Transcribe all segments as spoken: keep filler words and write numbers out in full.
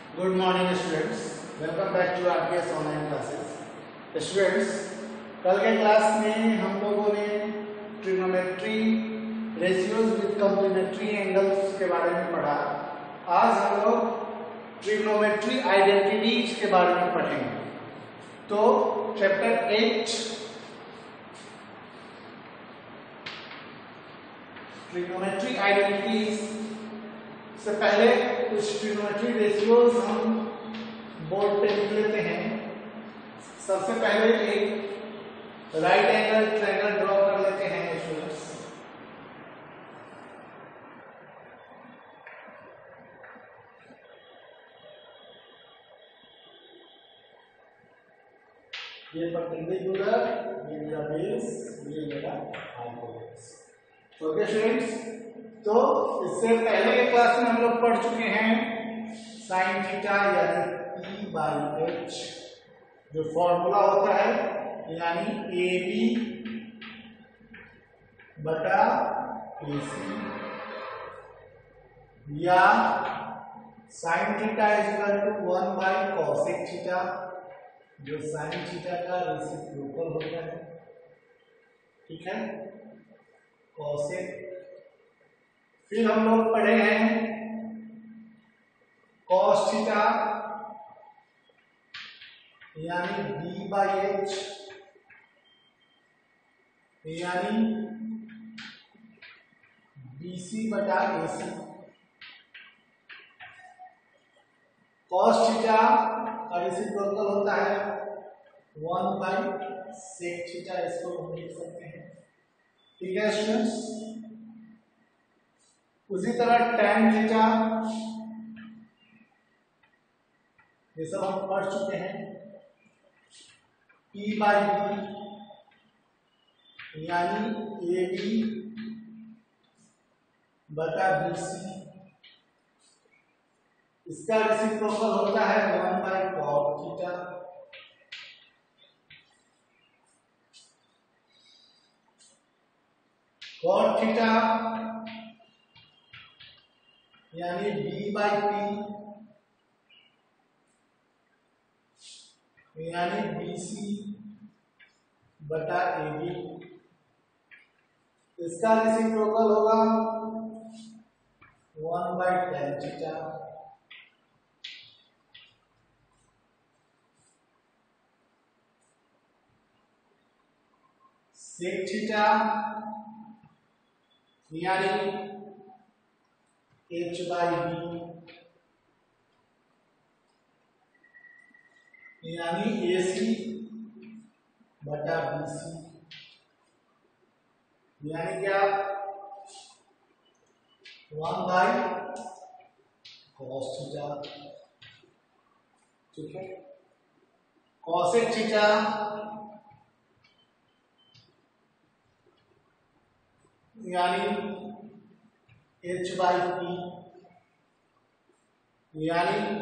Good morning students. Welcome back to R P S online classes. Students, कल के class में हम लोगों ने trigonometry, ratios with complementary angles के बारे में पढ़ा। आज हम लोग ट्रिग्नोमेट्री आइडेंटिटीज के बारे में पढ़ेंगे। तो चैप्टर एट ट्रिग्नोमेट्री आइडेंटिटीज से पहले कुछ ट्रिग्नोमेट्री रेशियोज हम बोर्ड पे लिख लेते हैं। सबसे पहले एक राइट एंगल ट्रायंगल ड्रॉ कर लेते हैं स्टूडेंट्स। ये परपेंडिकुलर, ये मेरा बेस, ये मेरा हाइपोटेनस। ओके स्टूडेंट्स, तो इससे पहले के क्लास में हम लोग पढ़ चुके हैं साइन थीटा यानी P बाई एच जो फॉर्मूला होता है, यानी ए बी बटा ए सी, या sine theta is equal to one by cosec theta जो साइन थीटा का रेसिप्रोकल होता है। ठीक है, कॉसेक। फिर हम लोग पढ़े हैं कॉस थीटा यानी बी बाई एच यानी बी सी बटा ए सी। कॉस थीटा का रेसिप्रोकल होता है वन बाई सेक थीटा, इसको हम लिख सकते हैं। ठीक है स्टूडेंट्स, उसी तरह tan थीटा ये सब हम पढ़ चुके हैं। P बाई बी यानी ए बी बटा बी सी, इसका रेसिप्रोकल होता है one by cot theta. Cot theta यानी बी बाई पी यानी बी सी बटा ए बी, इसका रेसिप्रोकल होगा one by tan theta. Sec theta यानी एच बाई बी यानी ए सी बटा बी सी, यानी क्या वन बाई कॉस थीटा। ठीक है, कॉसेक थीटा यानी एच बाई पी यानी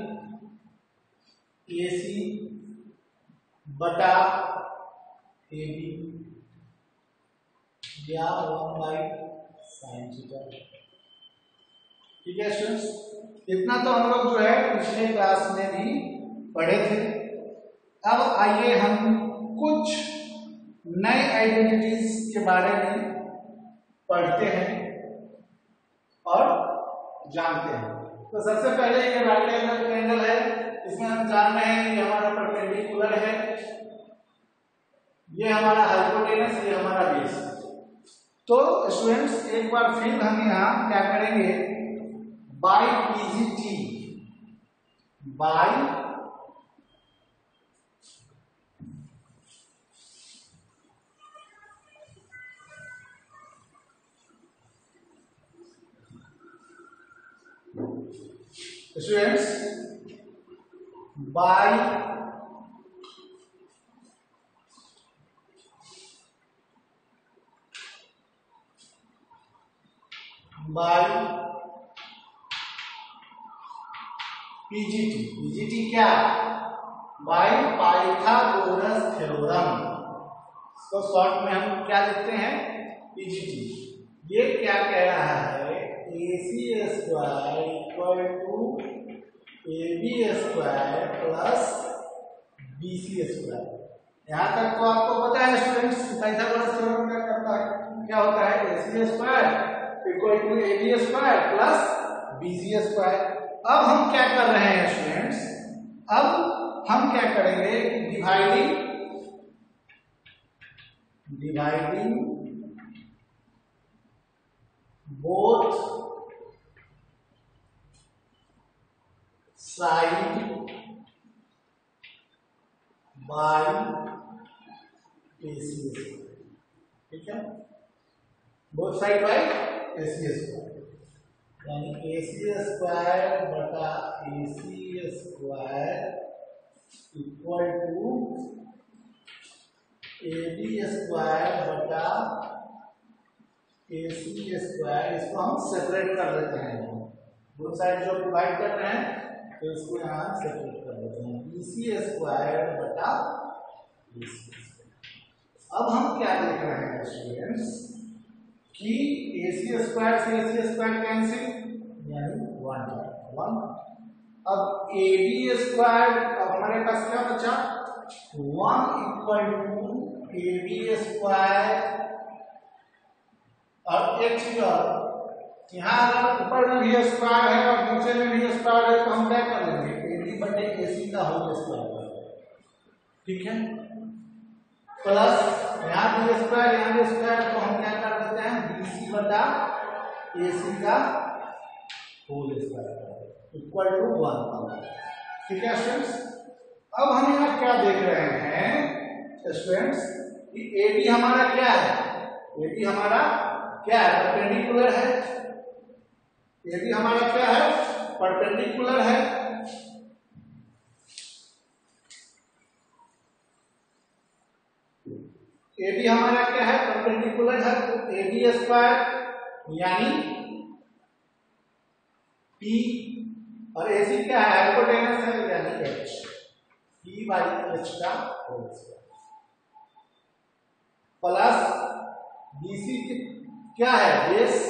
ए सी बटा ए बी या वन बाई साइन थीटा। ठीक है स्टूडेंट्स, इतना तो हम लोग जो है पिछले क्लास में भी पढ़े थे। अब आइए हम कुछ नए आइडेंटिटीज के बारे में पढ़ते हैं और जानते हैं। तो सबसे पहले ये राइट एंगल ट्रायंगल है, इसमें हम जान रहे हैं कि हमारा परपेंडिकुलर है, ये हमारा हाइपोटेनस, ये हमारा बेस। तो स्टूडेंट्स एक बार फिर हम यहाँ क्या करेंगे, by PGT by students by by PGT. PGT क्या, बाई पाइथागोरस थ्योरम, इसको शॉर्ट में हम क्या लिखते हैं, पीजीटी। ये क्या कह रहा है, A C square equal to A B square plus B C square. यहाँ तक तो आपको पता है स्टूडेंट्स, पाइथागोरस थ्योरम क्या करता है, क्या होता है, A C square equal to A B square plus B C square. अब हम क्या कर रहे हैं स्टूडेंट्स, अब हम क्या करेंगे, dividing dividing both side by A C square. ठीक है, both side by A C square, यानी ए सी स्क्वायर बटा A C square equal to A B square बटा ए सी स्क्वायर। इसको हम सेपरेट कर लेते हैं, दो साइड जो डिवाइड कर रहे हैं तो इसको यहाँ सेपरेट कर लेते हैं, बी सी स्क्वायर बटा ए सी स्क्वायर। अब हम क्या देख रहे हैं स्टूडेंट्स कि ए सी स्क्वायर से ए सी स्क्वायर कैंसिल, यानी वन वन। अब ए बी स्क्वायर, अब हमारे पास क्या बचा, one equal to A B square और एक चीज और, यहाँ अगर ऊपर में भी स्क्वायर है और नीचे में भी स्क्वायर है तो हम क्या कर लेंगे, ए बी बटे ए सी का होल स्क्वायर। ठीक है, प्लस यहाँ भी स्क्वायर यहाँ भी स्क्वायर, तो हम क्या कर देते हैं, बी सी बटा ए सी का whole square equal to one. ठीक है स्टूडेंट्स, अब हम यहाँ क्या देख रहे हैं स्टूडेंट्स कि ए बी हमारा क्या है, ए बी हमारा क्या है, परपेंडिकुलर है। ए बी हमारा क्या है, परपेंडिकुलर है। ए बी हमारा क्या है, परपेंडिकुलर है। तो ए बी स्क्वायर यानी पी और ए सी क्या है, हाइपोटेनस है, यानी एच, पी बाई एच का whole square plus B C क्या है, बेस,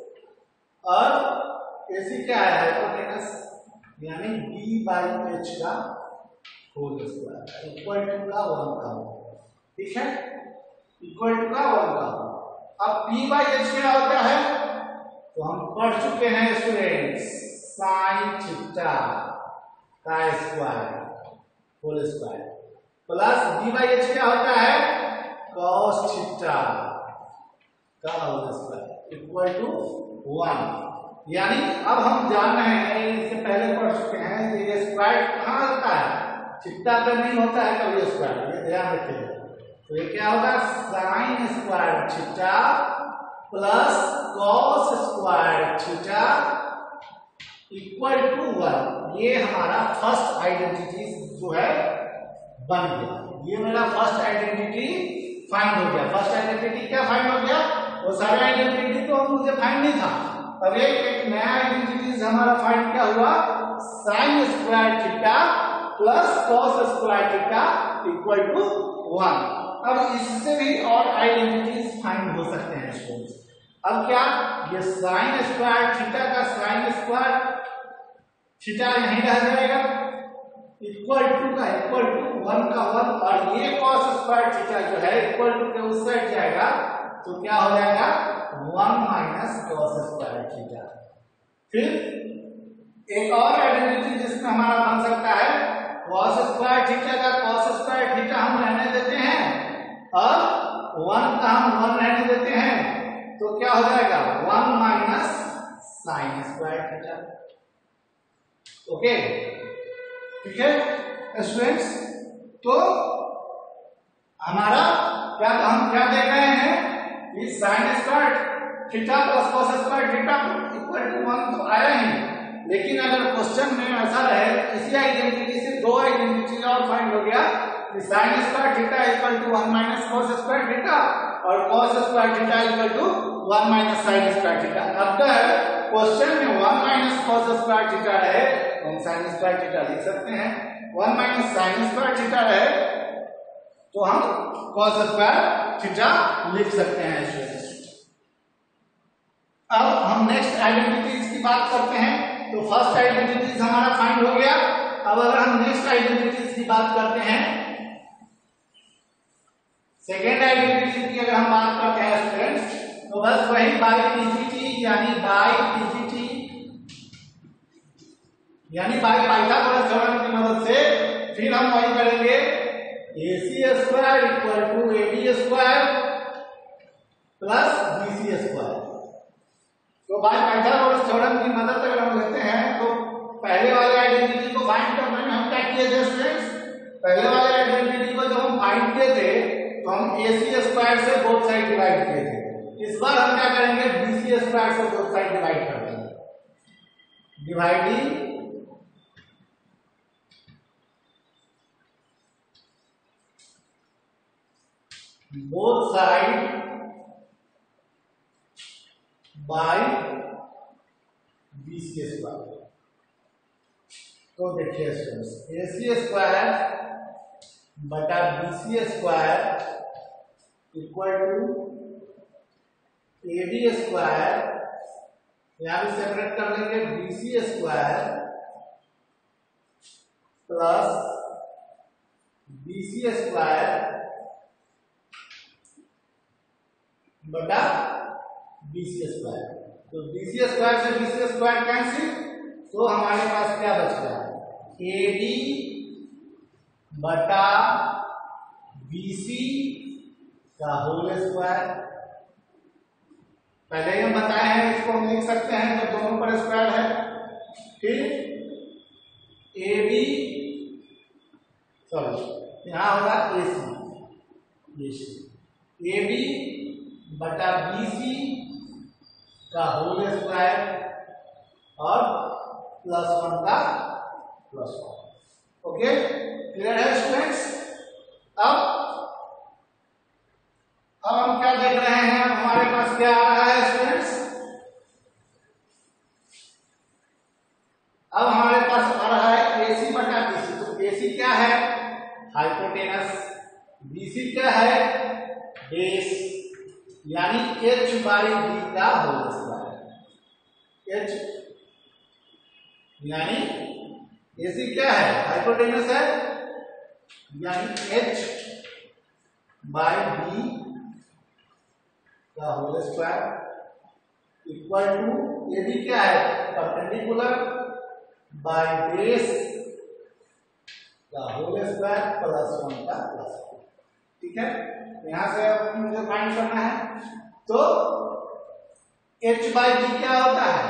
और ए सी क्या है, हाइपोटेनस, यानी बी बाई एच का होल स्क्वायर इक्वल टू का वन का। ठीक है, इक्वल टू का वन का। अब पी बाई एच क्या होता है, तो हम पढ़ चुके हैं स्टूडेंट्स, साइन थीटा का square whole square plus B by H क्या होता है, कॉस थीटा का whole square equal to one. यानी अब हम जान रहे हैं, इससे पहले पढ़ चुके हैं कि ये स्क्वायर कहाँ होता है, थीटा पे नहीं होता है कभी स्क्वायर, ये ध्यान रखिएगा। तो ये क्या होगा, sine square theta plus cos square theta equal to one. ये हमारा फर्स्ट आइडेंटिटी जो है बन गया, ये मेरा फर्स्ट आइडेंटिटी फाइंड हो गया। फर्स्ट आइडेंटिटी क्या फाइंड हो गया, वो सारे आइडेंटिटी तो मुझे फाइंड नहीं था, अब एक एक नया आइडेंटिटी हमारा फाइंड क्या हुआ, sine square theta plus cos square theta equal to one. अब इससे भी और आइडेंटिटीज फाइंड हो सकते हैं स्टूडेंट्स। अब क्या, ये साइन स्क्वायर थीटा का साइन स्क्वायर थीटा यहीं रह जाएगा इक्वल टू का इक्वल टू वन का वन, और ये कॉस स्क्वायर थीटा जो है इक्वल टू के उस साइड जाएगा तो क्या हो जाएगा, one minus cos square theta. फिर एक और आइडेंटिटी जिसमें हमारा बन सकता है, कॉस स्क्वायर थीटा का कॉस स्क्वायर थीटा हम रहने देते हैं और वन का हम वन रहने देते हैं, तो क्या हो जाएगा, one minus sine square theta. Okay, ठीक है स्टूडेंट्स, तो हमारा क्या, हम क्या देख रहे हैं कि sine square theta plus cos square theta equal to one तो आया ही, लेकिन अगर क्वेश्चन में ऐसा रहे, इसी आइडेंटिटी से दो आइडेंटिटी और फाइंड हो गया कि sine square theta equal to one minus cos square theta और cos square theta equal to one minus sine square theta. अगर क्वेश्चन में one minus cos square theta रहे तो हम साइन स्क्वायर थीटा लिख सकते हैं, one minus sine square theta रहे तो हम कॉस स्क्वायर थीटा लिख सकते हैं स्टूडेंट्स। अब हम नेक्स्ट आइडेंटिटीज की बात करते हैं। तो फर्स्ट आइडेंटिटीज हमारा फाइंड हो गया। अब अगर हम नेक्स्ट आइडेंटिटीज की बात करते हैं, सेकेंड आइडेंटिटी की अगर हम बात करते हैं स्टूडेंट्स, तो बस वही बाई टीजीटी यानी बाई टीजीटी यानी बाई पाइथागोरस थ्योरम की मदद से फिर हम वही करेंगे AC square equal to AB square plus BC square. तो बाई पाइथागोरस थ्योरम की मदद अगर हम लेते हैं तो पहले वाले आइडेंटिटी को फाइंड करने में हम क्या किए थे स्टूडेंट्स, पहले वाले आइडेंटिटी को जब हम फाइंड किए थे तो हम एसी स्क्वायर से बोथ साइड डिवाइड किए थे। इस बार हम क्या करेंगे, बीसी स्क्वायर से बोथ साइड डिवाइड कर देंगे। Dividing both side by BC square. तो देखिए स्टूडेंट्स, एसी स्क्वायर बटा BC square equal to AD square, यहां भी सेपरेट कर लेंगे, BC square plus BC square बटा बीसी स्क्वायर। तो बीसी स्क्वायर से बीसी स्क्वायर कैंसिल, तो हमारे पास क्या बच गया, एडी बटा बीसी का होल स्क्वायर। पहले ही हम बताए हैं, इसको हम लिख सकते हैं जब दोनों पर स्क्वायर है। फिर ए बी सॉरी यहां होगा एसी, ए बी बटा बीसी का होल स्क्वायर और प्लस वन का प्लस वन। ओके, क्लियर है स्टूडेंट्स। अब अब हम क्या देख रहे हैं, हमारे पास क्या आ रहा है स्टूडेंट्स, अब हमारे पास आ रहा है एसी बटा बीसी। तो एसी क्या है, हाइपोटेनस, बीसी क्या है, बेस, यानी एच बाई बी का होल स्क्वायर। एच यानी एसी क्या है, हाइपोटेनस है, यानी एच बाई बी का होल स्क्वायर इक्वल टू ये भी क्या है, परपेंडिकुलर बाय बेस का होल स्क्वायर प्लस वन का प्लस वन। ठीक है, यहां से मुझे फाइंड करना है। तो एच बाई बी क्या होता है,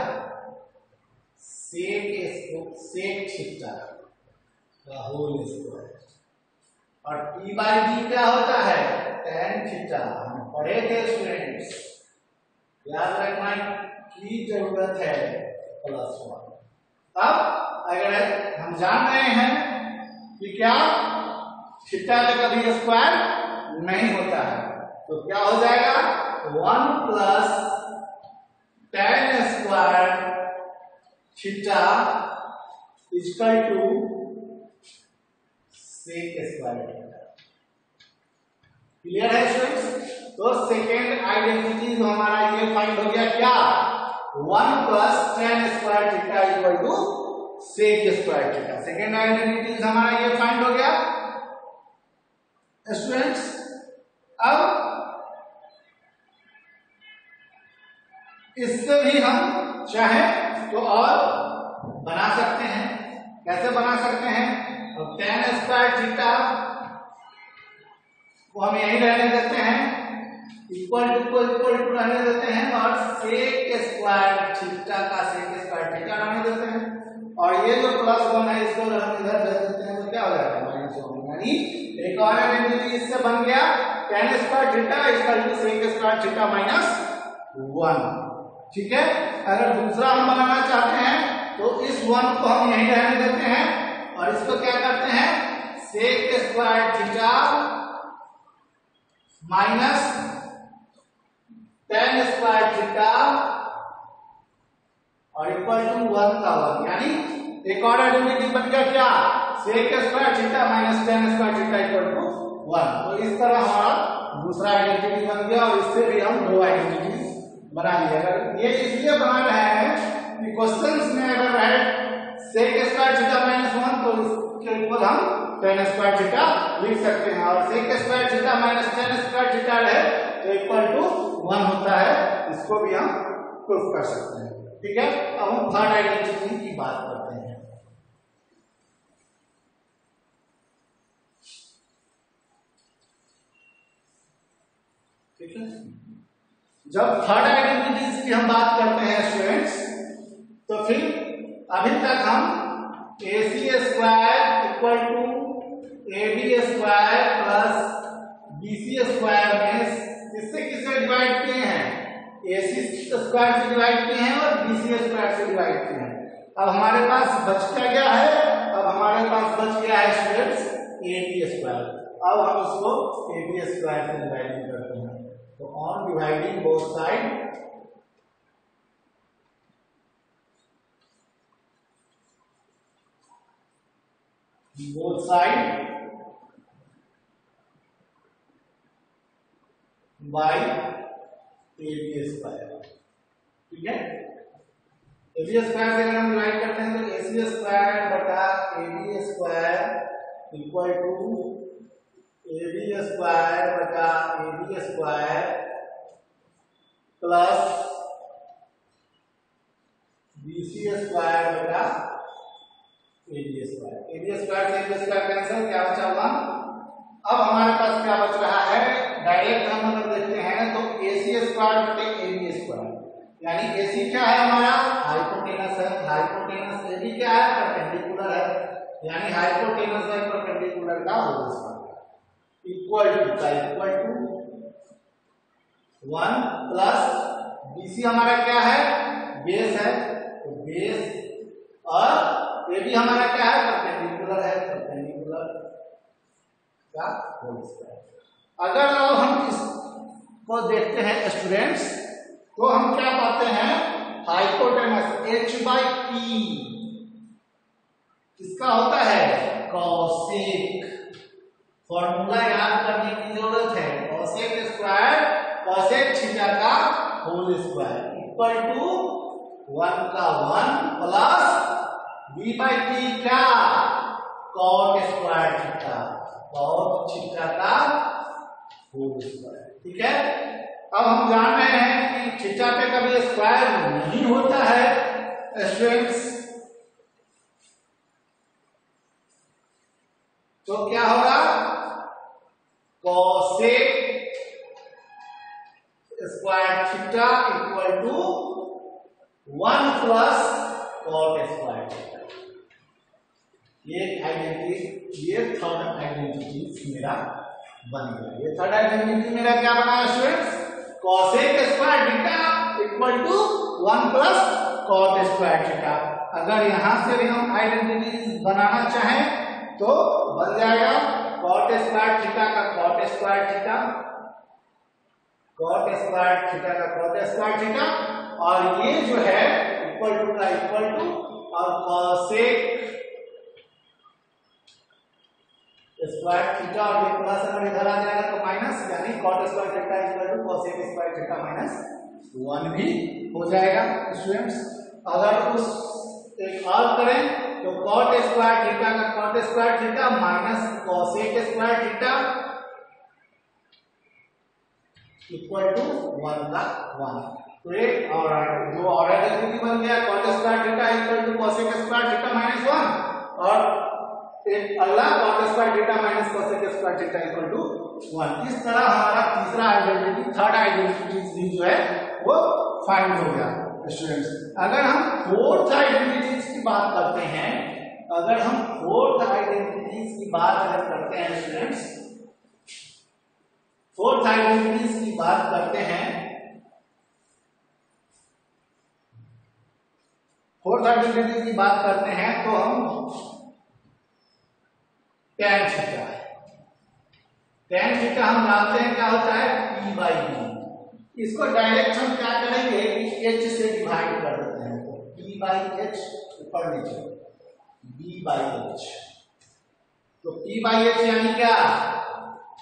सेक सेक थीटा का होल स्क्वायर, और टी बाई बी क्या होता है, टेन थीटा। हम पढ़े थे स्टूडेंट्स, याद रखना की जरूरत है, प्लस वन। अब अगर हम जान रहे हैं कि क्या थीटा का कभी स्क्वायर नहीं होता है, तो क्या हो जाएगा, one plus tan square theta equal to sec square. Clear है स्टूडेंट्स। तो सेकेंड आइडेंटिटी हमारा ये फाइंड हो गया, क्या, one plus tan square theta equal to sec square theta. Second identity हमारा ये फाइंड हो गया स्टूडेंट्स। अब इससे भी हम चाहे तो और बना सकते हैं। कैसे बना सकते हैं, अब टेन स्क्वायर थीटा को हम यही रहने देते हैं, equal to equal equal to रहने देते हैं, और सेक स्क्वायर थीटा का सेक स्क्वायर थीटा रहने देते हैं, और ये जो प्लस वन है इसको अगर हम इधर दे देते हैं तो क्या हो जाएगा, माइनस वन। यानी एक और आइडेंटिटी इससे बन गया, tan square theta equal to sec square theta minus one. ठीक है, अगर दूसरा हम बनाना चाहते हैं तो इस वन को हम यहीं रहने देते हैं, और इसको क्या करते हैं, sec square theta minus tan square theta और इक्वल टू वन का वन। यानी एक और आइडेंटिटी बन गया, क्या, sec square theta minus tan square theta equal to one. तो इस तरह हमारा दूसरा आइडेंटिटी बन गया, और इससे भी हम दो आइडेंटिटी बना लिया। अगर ये इसलिए बना रहे हैं कि क्वेश्चंस में अगर है sec square theta minus one तो इसके ऊपर हम tan स्क्वायर थीटा लिख सकते हैं, और sec square theta minus tan square theta है तो इक्वल टू वन होता है, इसको भी हम प्रूफ कर सकते हैं। ठीक है, अब हम थर्ड आइडेंटिटी की बात करते हैं। ठीक है, जब थर्ड आइडेंटिटीज की हम बात करते हैं स्टूडेंट्स, तो फिर अभी तक हम A C square equal to A B square plus B C square में किससे किससे डिवाइड किए हैं, ए सी स्क्वायर से डिवाइड किए हैं और बी सी स्क्वायर से डिवाइड किए हैं। अब हमारे पास बचता क्या है, अब हमारे पास बच गया है स्टूडेंट्स ए बी स्क्वायर। अब हम इसको ए बी स्क्वायर से डिवाइड करते हैं, तो on dividing both side both side by A B square. ठीक है, ए बी स्क्वायर से अगर हम डिवाइड करते हैं तो ए सी स्क्वायर बटा A B square equal to A B square बटा A B square plus B C square बटा A B square. A B square से ए बी स्क्वायर कैंसिल, क्या बचा वन। अब हमारे पास क्या बच रहा है, डायरेक्ट हम अगर देखते हैं तो ए सी स्क्वायर बटे ए बी स्क्वायर, यानी ए सी क्या है हमारा हाइपोटेनस है, हाइपोटेनस ए बी क्या है परपेंडिकुलर है, यानी हाइपोटेनस बाय परपेंडिकुलर का होल स्क्वायर इक्वल टू का equal to one plus B C हमारा क्या है बेस है, तो बेस और ए बी हमारा क्या है परपेंडिकुलर है, परपेंडिकुलर का होल स्क्वायर। अगर अब हम इसको देखते हैं स्टूडेंट्स, तो हम क्या पाते हैं हाइपोटेनस h बाई पी किसका होता है कॉसेक। फॉर्मूला याद करने की जरूरत है, कॉसेक स्क्वायर कॉसेक थीटा का whole square equal to one का one plus v by T क्या cot square theta, cot theta का होल स्क्वायर। ठीक है, अब हम जान रहे हैं कि थीटा पे कभी स्क्वायर नहीं होता है स्टूडेंट्स, तो क्या होगा cosec square theta equal to one plus cot square theta. ये आइडेंटिटी, ये थर्ड आइडेंटिटी मेरा बन गया। ये थर्ड आइडेंटिटी मेरा क्या बना students cosec square theta equal to one plus cot square theta. अगर यहां से भी हम आइडेंटिटी बनाना चाहें तो बन जाएगा कॉट स्क्वायर थीटा का cot square theta, cot square theta का कॉट स्क्वायर थीटा, और ये जो है इक्वल टू का इक्वल टू और कॉसेक स्क्वायर थीटा और ये प्लस अगर इधर आ जाएगा तो माइनस, यानी cot square theta equal to cosec square theta minus one भी हो जाएगा स्टूडेंट्स। अगर उस एक और करें तो कॉट स्क्वायर थीटा का cot square theta minus cosec square theta equal to one का वन। तो एक और जो और आइडेंटिटी बन गया cot square theta equal to cosec square theta minus one, और एक अगला cot square theta minus cosec square theta equal to one. इस तरह हमारा तीसरा आइडेंटिटी थर्ड आइडेंटिटी भी जो है वो फाइंड हो गया स्टूडेंट्स। अगर हम फोर्थ आइडेंटिटीज की बात करते हैं, अगर हम फोर्थ आइडेंटिटीज की बात अगर करते हैं स्टूडेंट्स, फोर्थ आइडेंटिटीज की बात करते हैं, फोर्थ आइडेंटिटी की बात करते हैं तो हम tan थीटा, tan थीटा हम जानते हैं क्या होता है p बाई बी। इसको डायरेक्ट हम क्या करेंगे कि h से डिवाइड कर देते हैं, तो p बाई h ऊपर नीचे b बाई h, तो p बाई h यानी क्या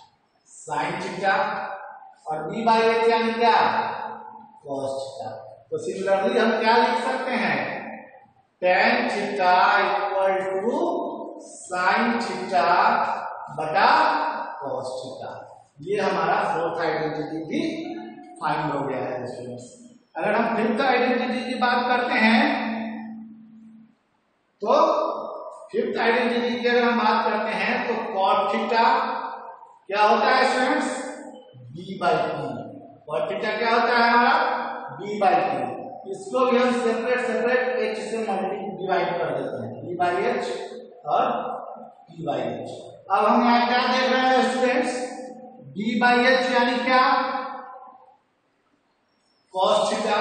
साइन थीटा और b बाई h यानी क्या कॉस थीटा। तो सिमिलरली हम क्या लिख सकते हैं, tan theta equal to sine theta बटा cos थीटा। ये हमारा फोर्थ आइडेंटिटी भी फाइंड हो गया है स्टूडेंट्स। अगर हम फिफ्थ आइडेंटिटी की बात करते हैं तो फिफ्थ आइडेंटिटी की अगर हम बात करते हैं तो cot थीटा क्या होता है students, b by P. cot theta क्या होता है हमारा, b बाई पी। इसको भी हम सेपरेट सेपरेट h से मल्टीप्लाई डिवाइड कर देते हैं, b बाई h और p बाई h। अब हम यहाँ क्या देख रहे हैं स्टूडेंट्स, b बाई h यानी क्या, cos थीटा,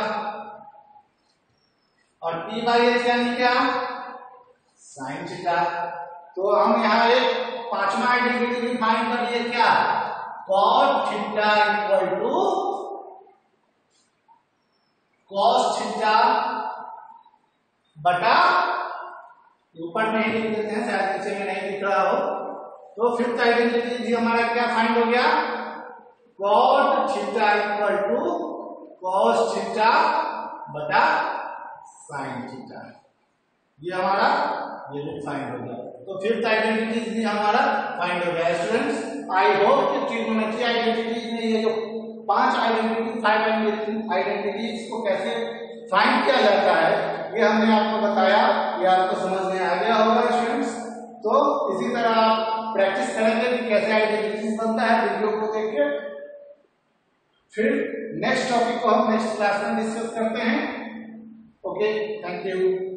और p बाई h यानी क्या, sin थीटा। तो हम यहाँ एक पांचवा आइडेंटिटी भी फाइंड कर लिए, क्या, cot theta equal to cos theta बटा, ऊपर में ही लिख देते हैं शायद पीछे में नहीं दिख रहा हो। तो फिफ्थ आइडेंटिटी भी हमारा क्या फाइंड हो गया, cot theta equal to cos theta बटा sin थीटा। ये हमारा ये भी फाइंड हो गया। तो फिफ्थ आइडेंटिटी भी हमारा फाइंड हो गया स्टूडेंट्स। आई होप कि ट्रिग्नोमेट्री आइडेंटिटीज में ये जो पांच आइडेंटिटी फाइव आइडेंटिटीज को कैसे फाइंड किया जाता है ये हमने आपको बताया, ये आपको समझ में आ गया होगा स्टूडेंट्स। तो इसी तरह आप प्रैक्टिस करेंगे कि कैसे आइडेंटिटीज बनता है वीडियो को देख के। फिर नेक्स्ट टॉपिक को हम नेक्स्ट क्लास में डिस्कस करते हैं। Okay, thank you.